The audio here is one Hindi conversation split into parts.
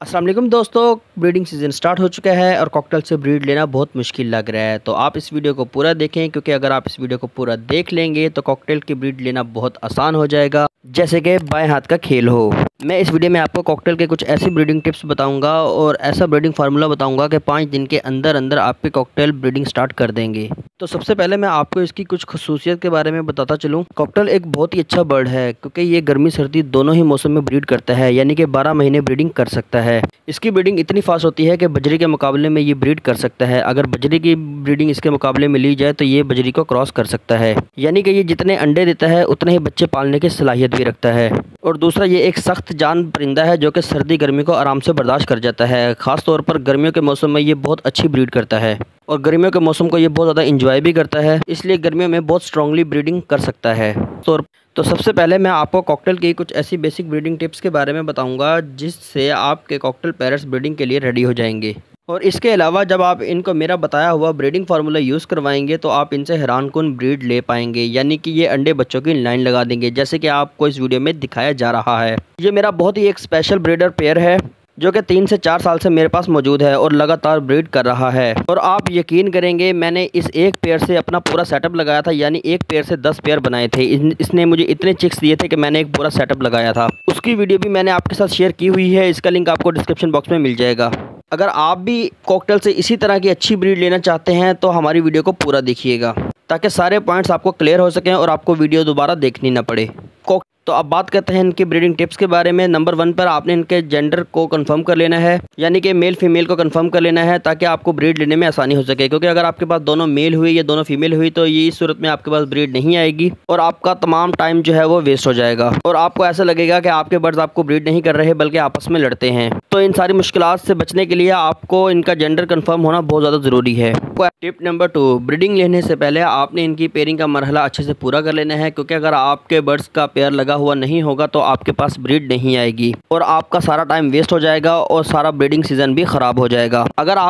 अस्सलाम वालेकुम दोस्तों, ब्रीडिंग सीज़न स्टार्ट हो चुका है और कॉकटेल से ब्रीड लेना बहुत मुश्किल लग रहा है। तो आप इस वीडियो को पूरा देखें, क्योंकि अगर आप इस वीडियो को पूरा देख लेंगे तो कॉकटेल की ब्रीड लेना बहुत आसान हो जाएगा, जैसे कि बाएं हाथ का खेल हो। मैं इस वीडियो में आपको कॉकटेल के कुछ ऐसी ब्रीडिंग टिप्स बताऊंगा और ऐसा ब्रीडिंग फार्मूला बताऊंगा कि 5 दिन के अंदर अंदर आपके कॉकटेल ब्रीडिंग स्टार्ट कर देंगे। तो सबसे पहले मैं आपको इसकी कुछ खसूसियत के बारे में बताता चलूँ। कॉकटेल एक बहुत ही अच्छा बर्ड है, क्योंकि ये गर्मी सर्दी दोनों ही मौसम में ब्रीड करता है, यानी कि 12 महीने ब्रीडिंग कर सकता है। इसकी ब्रीडिंग इतनी फास्ट होती है कि बजरी के मुकाबले में ये ब्रीड कर सकता है। अगर बजरी की ब्रीडिंग इसके मुकाबले में ली जाए तो ये बजरी को क्रॉस कर सकता है, यानी कि ये जितने अंडे देता है उतने ही बच्चे पालने की सलाहियत भी रखता है। और दूसरा, ये एक सख्त जान परिंदा है जो कि सर्दी गर्मी को आराम से बर्दाश्त कर जाता है। खास तौर पर गर्मियों के मौसम में ये बहुत अच्छी ब्रीड करता है और गर्मियों के मौसम को ये बहुत ज़्यादा इंजॉय भी करता है, इसलिए गर्मियों में बहुत स्ट्रांगली ब्रीडिंग कर सकता है। तो सबसे पहले मैं आपको कॉकटेल की कुछ ऐसी बेसिक ब्रीडिंग टिप्स के बारे में बताऊंगा जिससे आपके कॉकटेल पैरट्स ब्रीडिंग के लिए रेडी हो जाएंगे। और इसके अलावा जब आप इनको मेरा बताया हुआ ब्रीडिंग फार्मूला यूज़ करवाएंगे तो आप इनसे हैरानकुन ब्रीड ले पाएंगे, यानी कि ये अंडे बच्चों की लाइन लगा देंगे, जैसे कि आपको इस वीडियो में दिखाया जा रहा है। ये मेरा बहुत ही एक स्पेशल ब्रीडर पेयर है जो कि 3 से 4 साल से मेरे पास मौजूद है और लगातार ब्रीड कर रहा है। और आप यकीन करेंगे, मैंने इस एक पेयर से अपना पूरा सेटअप लगाया था, यानी एक पेयर से 10 पेयर बनाए थे। इसने मुझे इतने चिक्स दिए थे कि मैंने एक पूरा सेटअप लगाया था। उसकी वीडियो भी मैंने आपके साथ शेयर की हुई है, इसका लिंक आपको डिस्क्रिप्शन बॉक्स में मिल जाएगा। अगर आप भी कॉकटेल से इसी तरह की अच्छी ब्रीड लेना चाहते हैं तो हमारी वीडियो को पूरा देखिएगा, ताकि सारे पॉइंट्स आपको क्लियर हो सकें और आपको वीडियो दोबारा देखनी ना पड़े। तो अब बात करते हैं इनकी ब्रीडिंग टिप्स के बारे में। नंबर 1 पर आपने इनके जेंडर को कंफर्म कर लेना है, यानी कि मेल फीमेल को कंफर्म कर लेना है, ताकि आपको ब्रीड लेने में आसानी हो सके। क्योंकि अगर आपके पास दोनों मेल हुई या दोनों फीमेल हुई तो ये इस सूरत में आपके पास ब्रीड नहीं आएगी और आपका तमाम टाइम जो है वो वेस्ट हो जाएगा और आपको ऐसा लगेगा कि आपके बर्ड्स आपको ब्रीड नहीं कर रहे बल्कि आपस में लड़ते हैं। तो इन सारी मुश्किलात से बचने के लिए आपको इनका जेंडर कंफर्म होना बहुत ज़्यादा ज़रूरी है। टिप नंबर 2, ब्रीडिंग लेने से पहले आपने इनकी पेयरिंग का मरहला अच्छे से पूरा कर लेना है, क्योंकि अगर आपके बर्ड्स का पेयर लगा हुआ नहीं होगा तो आपके पास ब्रीड नहीं आएगी और आपका सारा टाइम वेस्ट हो जाएगा और सारा ब्रीडिंग सीजन भी ख़राब हो जाएगा।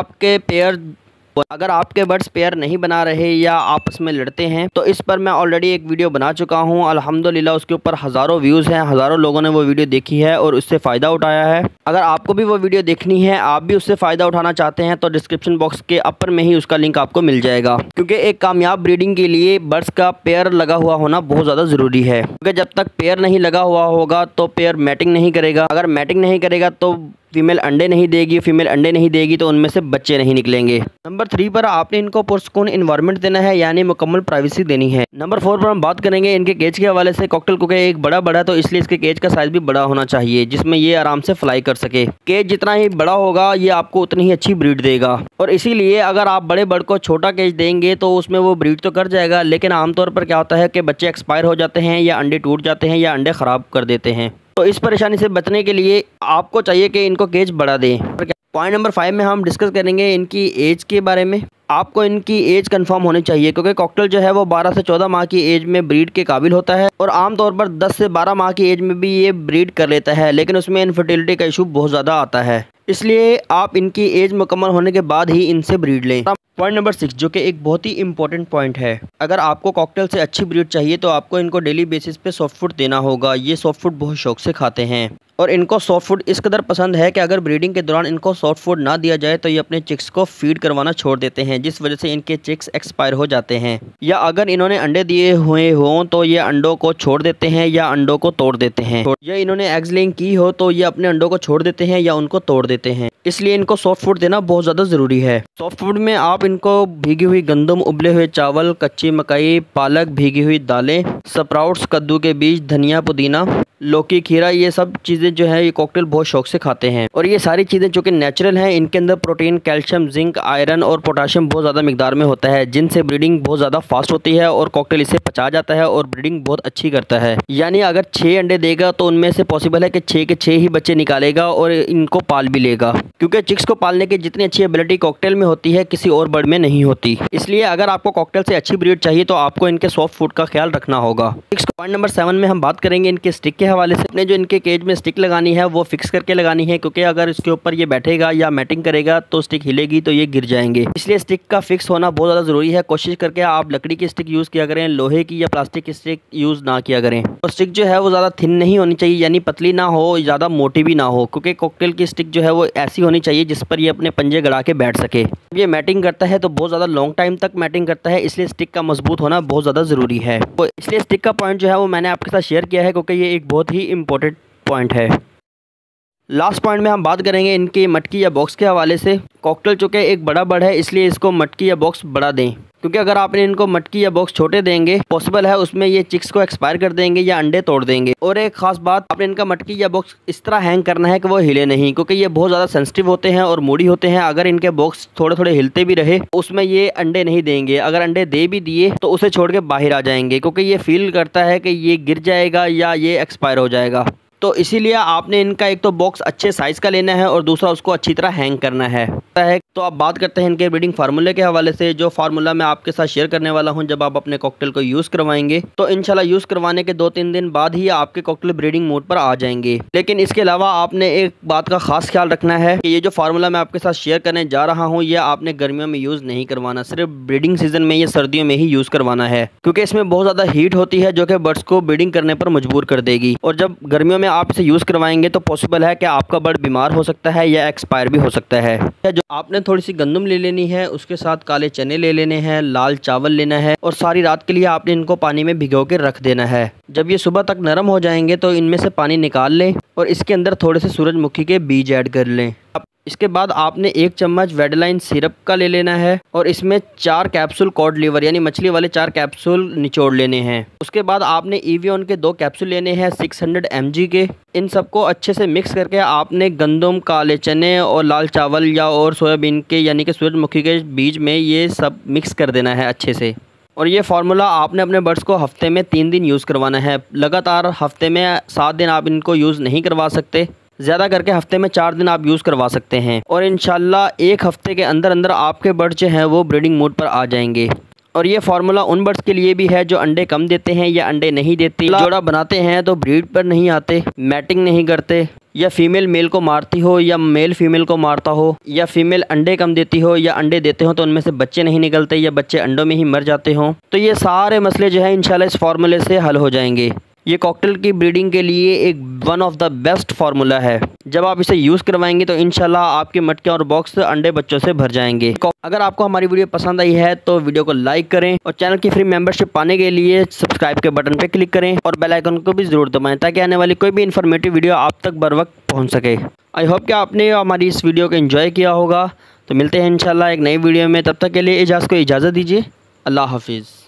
अगर आपके बर्ड्स पेयर नहीं बना रहे या आपस में लड़ते हैं तो इस पर मैं ऑलरेडी एक वीडियो बना चुका हूं। अल्हम्दुलिल्लाह उसके ऊपर हज़ारों व्यूज़ हैं, हज़ारों लोगों ने वो वीडियो देखी है और उससे फ़ायदा उठाया है। अगर आपको भी वो वीडियो देखनी है, आप भी उससे फ़ायदा उठाना चाहते हैं, तो डिस्क्रिप्शन बॉक्स के अपर में ही उसका लिंक आपको मिल जाएगा। क्योंकि एक कामयाब ब्रीडिंग के लिए बर्ड्स का पेयर लगा हुआ होना बहुत ज़्यादा ज़रूरी है, क्योंकि जब तक पेयर नहीं लगा हुआ होगा तो पेयर मैटिंग नहीं करेगा। अगर मैटिंग नहीं करेगा तो फीमेल अंडे नहीं देगी तो उनमें से बच्चे नहीं निकलेंगे। नंबर 3 पर आपने इनको पुरसकून इन्वायरमेंट देना है, यानी मुकम्मल प्राइवेसी देनी है। नंबर 4 पर हम बात करेंगे इनके केज के हवाले से। कॉकटेल को एक बड़ा तो इसलिए इसके केज का साइज़ भी बड़ा होना चाहिए, जिसमें ये आराम से फ्लाई कर सके। केज जितना ही बड़ा होगा ये आपको उतनी ही अच्छी ब्रीड देगा और इसीलिए अगर आप बड़े बर्ड को छोटा केज देंगे तो उसमें वो ब्रीड तो कर जाएगा, लेकिन आमतौर पर क्या होता है कि बच्चे एक्सपायर हो जाते हैं या अंडे टूट जाते हैं या अंडे ख़राब कर देते हैं। तो इस परेशानी से बचने के लिए आपको चाहिए कि इनको केज बड़ा दें। पॉइंट नंबर 5 में हम डिस्कस करेंगे इनकी एज के बारे में। आपको इनकी एज कंफर्म होनी चाहिए, क्योंकि कॉकटेल जो है वो 12 से 14 माह की एज में ब्रीड के काबिल होता है और आमतौर पर 10 से 12 माह की एज में भी ये ब्रीड कर लेता है, लेकिन उसमें इनफर्टिलिटी का इशू बहुत ज़्यादा आता है। इसलिए आप इनकी एज मुकम्मल होने के बाद ही इनसे ब्रीड लें। पॉइंट नंबर 6, जो कि एक बहुत ही इंपॉर्टेंट पॉइंट है। अगर आपको कॉकटेल से अच्छी ब्रीड चाहिए तो आपको इनको डेली बेसिस पे सॉफ्ट फूड देना होगा। ये सॉफ्ट फूड बहुत शौक से खाते हैं और इनको सॉफ्ट फूड इस कदर पसंद है कि अगर ब्रीडिंग के दौरान इनको सॉफ्ट फूड ना दिया जाए तो ये अपने चिक्स को फीड करवाना छोड़ देते हैं, जिस वजह से इनके चिक्स एक्सपायर हो जाते हैं। या अगर इन्होंने अंडे दिए हुए हों तो ये अंडों को छोड़ देते हैं या अंडों को तोड़ देते हैं, या इन्होंने एग्स लेइंग की हो तो ये अपने अंडों को छोड़ देते हैं या उनको तोड़ देते हैं। इसलिए इनको सॉफ्ट फूड देना बहुत ज़्यादा ज़रूरी है। सॉफ्ट फूड में आप इनको भीगी हुई गंदम, उबले हुए चावल, कच्ची मकई, पालक, भीगी हुई दालें, स्प्राउट्स, कद्दू के बीज, धनिया, पुदीना, लौकी, खीरा, ये सब चीज़ें जो है ये कॉकटेल बहुत शौक से खाते हैं और ये सारी चीज़ें जो कि नेचुरल हैं, इनके अंदर प्रोटीन, कैल्शियम, जिंक, आयरन और पोटाशियम बहुत ज़्यादा मिकदार में होता है, जिनसे ब्रीडिंग बहुत ज़्यादा फास्ट होती है और कॉकटेल इसे पचा जाता है और ब्रीडिंग बहुत अच्छी करता है। यानी अगर 6 अंडे देगा तो उनमें से पॉसिबल है कि 6 के 6 ही बच्चे निकालेगा और इनको पाल भी लेगा, क्योंकि चिक्स को पालने की जितनी अच्छी एबिलिटी कॉकटेल में होती है किसी और बर्ड में नहीं होती। इसलिए अगर आपको कॉकटेल से अच्छी ब्रीड चाहिए तो आपको इनके सॉफ्ट फूड का ख्याल रखना होगा। पॉइंट नंबर 7 में हम बात करेंगे इनके स्टिक के हवाले से। अपने जो इनके केज में स्टिक स्टिक लगानी है वो फिक्स करके लगानी है, क्योंकि अगर इसके ऊपर ये बैठेगा या मैटिंग करेगा तो स्टिक हिलेगी तो ये गिर जाएंगे। इसलिए स्टिक का फिक्स होना बहुत ज़्यादा ज़रूरी है। कोशिश करके आप लकड़ी की स्टिक यूज़ किया करें, लोहे की या प्लास्टिक की स्टिक यूज़ ना किया करें। और स्टिक जो है वो ज़्यादा थिन नहीं होनी चाहिए, यानी पतली ना हो, ज़्यादा मोटी भी ना हो, क्योंकि कॉकटेल की स्टिक जो है वो ऐसी होनी चाहिए जिस पर ये अपने पंजे गड़ा के बैठ सके। जब ये मैटिंग करता है तो बहुत ज़्यादा लॉन्ग टाइम तक मैटिंग करता है, इसलिए स्टिक का मजबूत होना बहुत ज़्यादा ज़रूरी है। तो इसलिए स्टिक का पॉइंट जो है वो मैंने आपके साथ शेयर किया है, क्योंकि ये एक बहुत ही इंपॉर्टेंट पॉइंट है। लास्ट पॉइंट में हम बात करेंगे इनके मटकी या बॉक्स के हवाले से। कॉकटेल चूँकि एक बड़ा बर्ड है, इसलिए इसको मटकी या बॉक्स बड़ा दें, क्योंकि अगर आपने इनको मटकी या बॉक्स छोटे देंगे पॉसिबल है उसमें ये चिक्स को एक्सपायर कर देंगे या अंडे तोड़ देंगे। और एक खास बात, आपने इनका मटकी या बॉक्स इस तरह हैंग करना है कि वो हिले नहीं, क्योंकि ये बहुत ज़्यादा सेंसिटिव होते हैं और मूडी होते हैं। अगर इनके बॉक्स थोड़े थोड़े हिलते भी रहे उसमें ये अंडे नहीं देंगे। अगर अंडे दे भी दिए तो उसे छोड़ के बाहर आ जाएंगे, क्योंकि ये फील करता है कि ये गिर जाएगा या ये एक्सपायर हो जाएगा। तो इसीलिए आपने इनका एक तो बॉक्स अच्छे साइज़ का लेना है और दूसरा उसको अच्छी तरह हैंग करना है। तो अब बात करते हैं इनके ब्रीडिंग फार्मूले के हवाले से। जो फार्मूला मैं आपके साथ शेयर करने वाला हूं, जब आप अपने कॉकटेल को यूज़ करवाएंगे तो इंशाल्लाह यूज़ करवाने के 2-3 दिन बाद ही आपके कॉकटेल ब्रीडिंग मोड पर आ जाएंगे। लेकिन इसके अलावा आपने एक बात का खास ख्याल रखना है कि ये जो फार्मूला मैं आपके साथ शेयर करने जा रहा हूँ ये आपने गर्मियों में यूज़ नहीं करवाना, सिर्फ ब्रीडिंग सीजन में या सर्दियों में ही यूज़ करवाना है, क्योंकि इसमें बहुत ज़्यादा हीट होती है जो कि बर्ड्स को ब्रीडिंग करने पर मजबूर कर देगी। और जब गर्मियों में आप इसे यूज़ करवाएंगे तो पॉसिबल है कि आपका बर्ड बीमार हो सकता है या एक्सपायर भी हो सकता है। जो आपने थोड़ी सी गंदम ले लेनी है, उसके साथ काले चने ले लेने हैं, लाल चावल लेना है और सारी रात के लिए आपने इनको पानी में भिगो के रख देना है। जब ये सुबह तक नरम हो जाएंगे तो इनमें से पानी निकाल लें और इसके अंदर थोड़े से सूरजमुखी के बीज ऐड कर लें। इसके बाद आपने 1 चम्मच वेडलाइन सिरप का ले लेना है और इसमें 4 कैप्सूल कॉड लिवर यानी मछली वाले 4 कैप्सूल निचोड़ लेने हैं। उसके बाद आपने इवियन के 2 कैप्सूल लेने हैं 600 mg के। इन सबको अच्छे से मिक्स करके आपने गंदम, काले चने और लाल चावल या और सोयाबीन के यानी कि सूरजमुखी के बीज में ये सब मिक्स कर देना है अच्छे से। और ये फार्मूला आपने अपने बर्ड्स को हफ्ते में 3 दिन यूज़ करवाना है। लगातार हफ्ते में 7 दिन आप इनको यूज़ नहीं करवा सकते, ज़्यादा करके हफ्ते में 4 दिन आप यूज़ करवा सकते हैं। और इंशाल्लाह 1 हफ्ते के अंदर अंदर आपके बर्ड जो हैं वो ब्रीडिंग मोड पर आ जाएंगे। और ये फार्मूला उन बर्ड्स के लिए भी है जो अंडे कम देते हैं या अंडे नहीं देते, जोड़ा बनाते हैं तो ब्रीड पर नहीं आते, मैटिंग नहीं करते, या फीमेल मेल को मारती हो या मेल फीमेल को मारता हो, या फीमेल अंडे कम देती हो या अंडे देते हो तो उनमें से बच्चे नहीं निकलते या बच्चे अंडों में ही मर जाते हों। तो ये सारे मसले जो है इंशाल्लाह इस फार्मूले से हल हो जाएंगे। ये कॉकटेल की ब्रीडिंग के लिए एक one of the best formula है। जब आप इसे यूज़ करवाएंगे तो इंशाल्लाह आपके मटके और बॉक्स अंडे बच्चों से भर जाएंगे। अगर आपको हमारी वीडियो पसंद आई है तो वीडियो को लाइक करें और चैनल की फ्री मेंबरशिप पाने के लिए सब्सक्राइब के बटन पर क्लिक करें और बेल आइकन को भी ज़रूर दबाएं ताकि आने वाली कोई भी इन्फॉर्मेटिव वीडियो आप तक बर वक्त पहुँच सके। आई होप कि आपने हमारी इस वीडियो को एंजॉय किया होगा। तो मिलते हैं इंशाल्लाह एक नई वीडियो में, तब तक के लिए को इजाज़त दीजिए। अल्लाह हाफिज़।